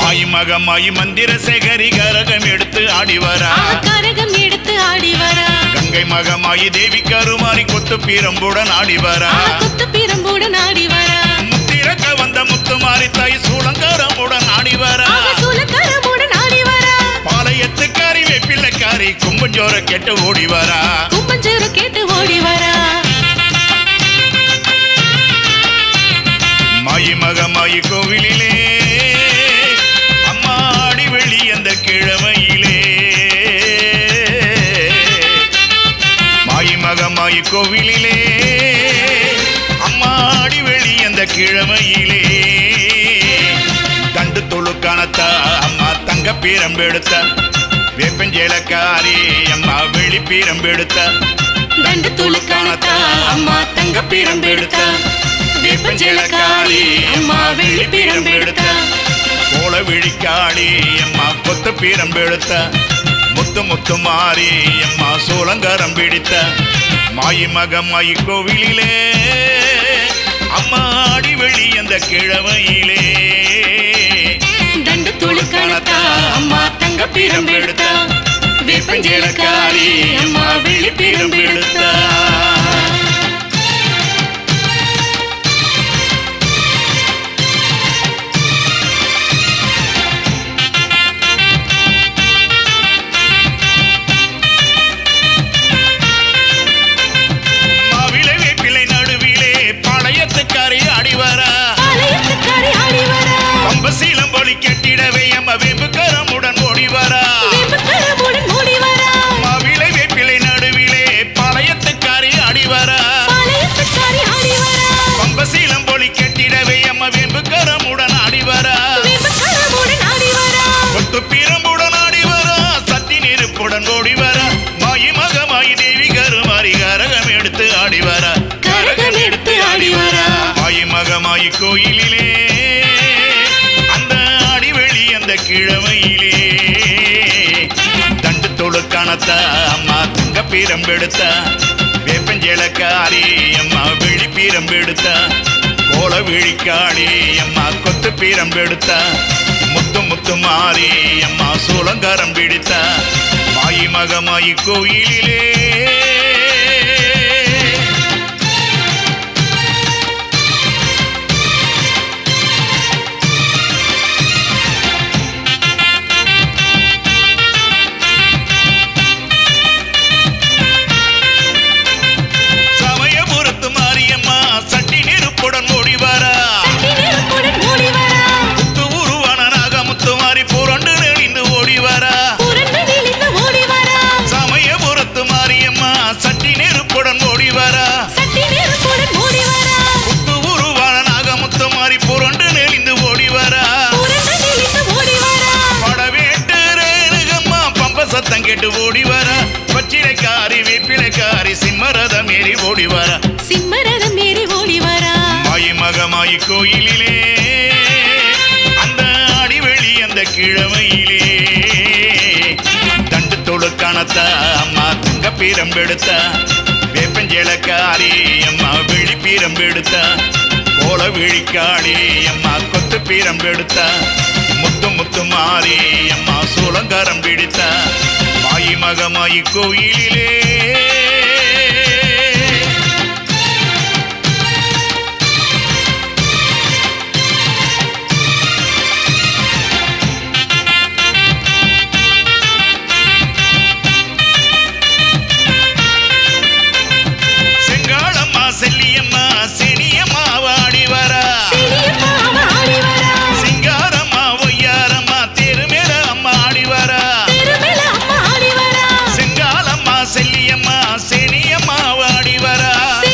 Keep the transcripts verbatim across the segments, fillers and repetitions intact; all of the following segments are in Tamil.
மாயி மகமாயி மந்திர சேகரி கரகம் எடுத்து ஆடி வரா கரகம் எடுத்து ஆடி வரா கங்கை மகமாயி தேவி கருமாரி கொத்து பீரம்புடன் ஆடி வரா கொத்து பீரம்புடன் ஆடி வரா முத்திரக்க வந்த முத்துமாரி தாய் சூளங்காரமுடன் ஆடி வரா சூளங்காரமுடன் ஆடி வரா பாளையத்துக்காரி வெப்பிள்ளக்காரி கும்பஞ்சோர கேட்டு ஓடி வரா கும்பஞ்சோர கேட்டு ஓடி வரா மாயி மகமாயி கோவிலிலே அம்மா ஆடி வெள்ளி அந்த கிழமையிலே மாயி மகமாயி கோவிலிலே அம்மா ஆடி வெள்ளி அந்த கிழமையிலே தண்டு தொழுக்கானத்தா அம்மா தங்க பீரம்பெடுத்த வேப்பஞ்சேலக்காரி அம்மா வெளி பீரம்பெடுத்த தண்டு தொழுக்கானத்தா அம்மா தங்க பீரம்பெடுத்த வேப்பஞ்சேலக்காரி அம்மா வெளி பீரம்பெடுத்த கோல விழிக்காளி அம்மா கொத்து பீரம்பெடுத்த முத்து முத்து மாறி அம்மா சோளங்காரம் பிடித்த மாயி மகமாயி கோவிலிலே அம்மா ஆடி வெளி அந்த கிழமையிலே தண்டு தொழுக்கானத்தா அம்மா தங்க பீரம்பெடுத்த வேப்பஞ்சேலக்காரி அம்மா வெளி பீரம்பெடுத்த சீலம்பொலி கெட்டிடவே அம்மா வேம்புக்கரமுடன் ஓடி வரா மாவிலை வேப்பிலை நடுவிலே பாளையத்துக்காரி ஆடி வரா பம்ப சீலம்பொலி கெட்டிடவே அம்மா வேம்புக்கரமுடன் ஆடி வரா கொத்து பீரம்புடன் ஆடி வரா சத்தி நெருப்புடன் ஓடி வரா மாயி மகமாயி தேவி கருமாரி கரகம் எடுத்து ஆடி வரா கரகம் எடுத்து ஆடி வரா மாயி மகமாயி கோயிலிலே கிழமையிலே தண்டு தொழுக்கானத்தா அம்மா தங்க பீரம்பெடுத்த வேப்பஞ்சேலக்காரி அம்மா வெளி பீரம்பெடுத்த கோல விழிக்காளி அம்மா கொத்து பீரம்பெடுத்த முத்து முத்து மாறி அம்மா சூளங்காரம் பிடித்த மாயி மகமாயி கோயிலிலே ஓடி வரா முத்து உருவான நாக முத்து மாறி புரண்டு நெளிந்து ஓடி வரா சமயபுரத்து மாரியம்மா சட்டி நெருப்புடன் ஓடி வரா முத்து உருவான நாக முத்து மாறி புரண்டு நெளிந்து ஓடி வரா படவேட்டு ரேணுகம்மா பம்ப சத்தம் கேட்டு ஓடி வரா பச்சிலைக்காரி வேப்பிலைக்காரி சிம்மரதம் ஏறி ஓடி வரா சிம்மரதம் ஏறி ஓடி வரா மாயி மகமாயி கோயிலிலே அந்த அடிவெளி அந்த கிழமையிலே தண்டு தொழுக்கானத்தா அம்மா தங்க பீரம்பெடுத்த வேப்பஞ்சேலக்காரி அம்மா வெளி பீரம்பெடுத்த கோல விழிக்காளி அம்மா கொத்து பீரம்பெடுத்த முத்து முத்து மாறி அம்மா சூளங்காரம் பிடித்த மாயி மகமாயி கோயிலிலே செல்லியம்மா செனியம்மா வாடி வரா சிங்காரம்மா ஒய்யாரம்மா தெருமேல அம்மா ஆடி வரா செங்காலம்மா செல்லியம்மா செனியம்மா வாடி வரா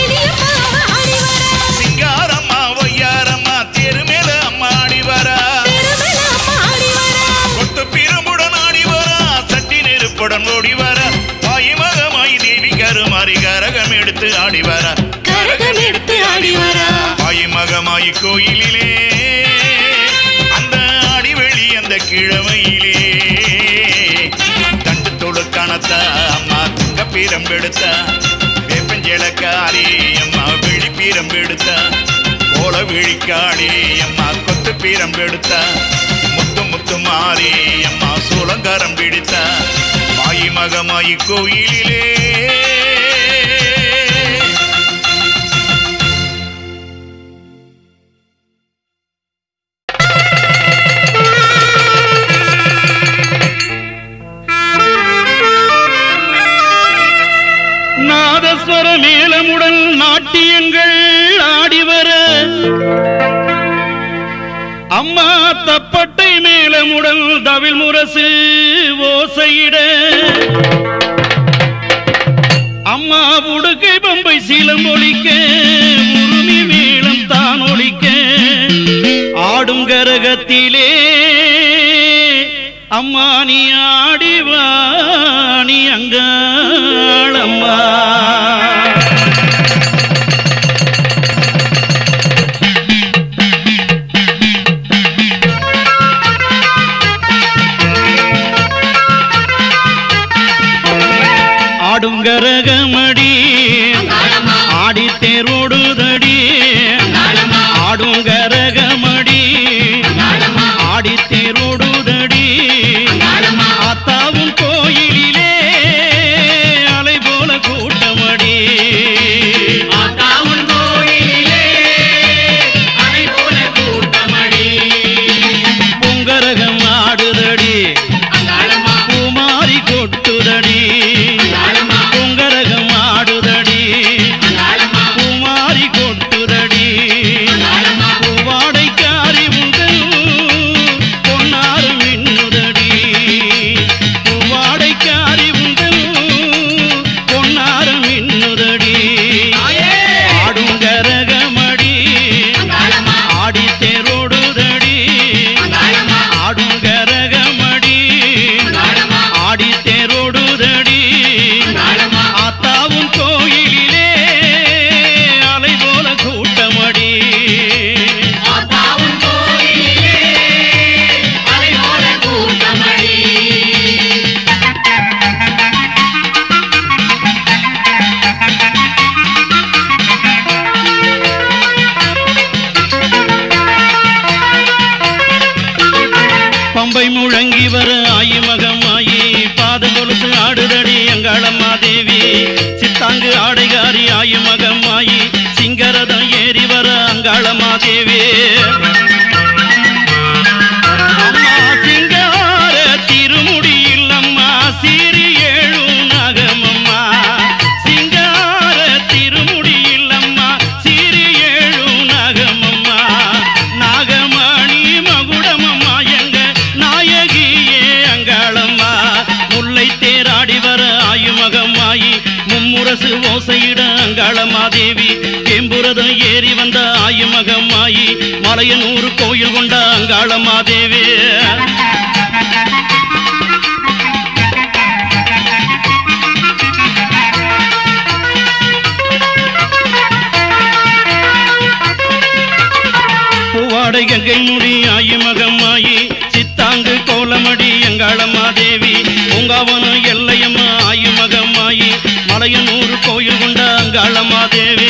சிங்காரம்மா ஒய்யாரம்மா தெருமேல அம்மா ஆடி வரா கொத்து பீரம்புடன் ஆடி வரா சட்டி நெருப்புடன் ஓடி வரா மாயி மகமாயி தேவி கருமாரி கரகம் எடுத்து ஆடி வரா மாயி மகமாயி கோயிலிலே அந்த அடிவெளி அந்த கிழமையிலே தண்டு தொழுக்கானத்தா அம்மா தங்க பீரம்பெடுத்த வேப்பஞ்சேலக்காரி அம்மா வெளி பீரம்பெடுத்த கோல விழிக்காளி அம்மா கொத்து பீரம்பெடுத்த முத்து முத்து முத்துமாரி அம்மா சூலங்கரம் பிடித்த மாயி மகமாயி கோயிலிலே நாதஸ்வர மேளமுடன் நாட்டியங்கள் ஆடிவர அம்மா தப்பட்டை மேளமுடன் தவில் முரசு ஓசையிட அம்மா உடுக்கை பம்பை சீலம் ஒலிக்க உருமி மேளம் தான் ஒலிக்க ஆடும் கரகத்திலே அம்மா நீ ஆடிவா நீ அங்காளம்மா ஆடும் கரகமடி ஆடி தேரோடுதடி ஆடும் கரகமடி ஆடி தேரோடுதடி ஆத்தாவும் கோயிலிலே அலை போல கூட்டமடி ஆத்தாவும் கோயிலிலே அலை போல கூட்டமடி பொங்கரகம் ஆடுதடி பூமாரி கொட்டுதடி பொங்கரகம் ஆடுதடி பூமாரி கொட்டுதடி பூவாடைக்காரி உங்கள் பொன்னாறு மின்னுதடி பூவாடைக்காரி உங்கள் பொன்னாறு மின்னுதடி ஆடும் கரகமடி ஆடி தேரோடுதடி ஆடும் கரகமடி ஆடி தேரோடுதடி ஆத்தாவும் கோயிலிலே அலை போல கூட்டமடி ஆத்தாவும் கோயிலிலே அலை போல கூட்டமடி பம்பை முழங்கி வர ஆயி மகமாயி பாத கொலுசு ஆடுதடி அங்காளம்மா தேவி சித்தாங்கு ஆடைகாரி ஆயி மகமாயி சிங்கரதம் ஏறி வர அங்காளம்மா தேவி அம்மா சிங்கார திருமுடியில் அம்மா சீரி ஏழும் நாகமம்மா சிங்கார திருமுடியில் அம்மா சீரி ஏழும் நாகமம்மா நாகமணி மகுடமம்மா எங்க நாயகியே அங்காளம்மா முல்லை தேராடி வர ஆயு மகமாயி மும்முரசு ஓசையிட அங்காளம்மா தேவி எம்புரதம் ஏறி வந்த ஆயு மகமாயி மலையனூர் கோயில் கொண்ட அங்காளம்மா தேவி பூவாடை கங்கை முடி ஆயி மகமாயி சித்தாங்கு கோலமடி அங்காளம்மா தேவி பூங்காவனம் எல்லையம்மா ஆயி மகமாயி மலையனூர் கோயில் கொண்ட அங்காளம்மா தேவி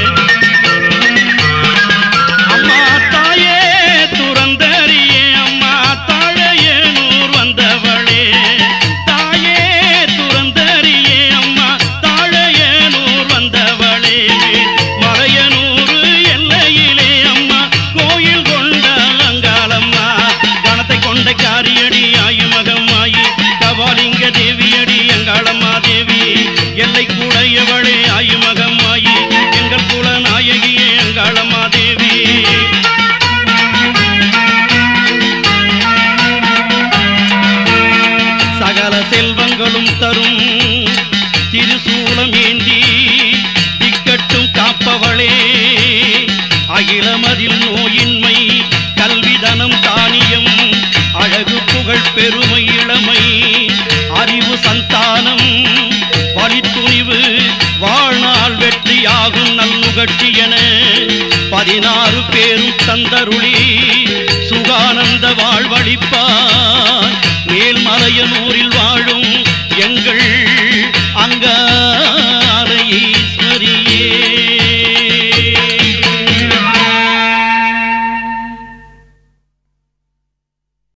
அம்மா தாயே துறந்தறியே அம்மா தாழையனூர் வந்தவளே தாயே துறந்தறியே அம்மா தாழையனூர் வந்தவளே மலையனூர் எல்லையிலே அம்மா கோயில் கொண்ட அங்காளம்மா கணத்தை கொண்ட காரியடி ஆயு மகமாயி கபாலிங்க தேவியடி அங்காளம்மா தேவி எல்லை கூடையவளே ஆயு மகமாயி எங்கள் குல நாயகியே அங்காளம்மா தேவி சகல செல்வங்களும் தரும் திருசூலம் ஏந்தி திக்கட்டும் காப்பவளே அகிலமதில் நோயின்மை கல்விதனம் தானியம் அழகு புகழ் பெருமை இளமை அறிவு சந்தானம் வலித்துணிவு வாழ்நாள் வெற்றியாகும் நல்முகட்சி என பதினாறு பேரும் தந்தருளி சுகானந்த வாழ்வழிப்பார் மேல்மலையனூரில் வாழ்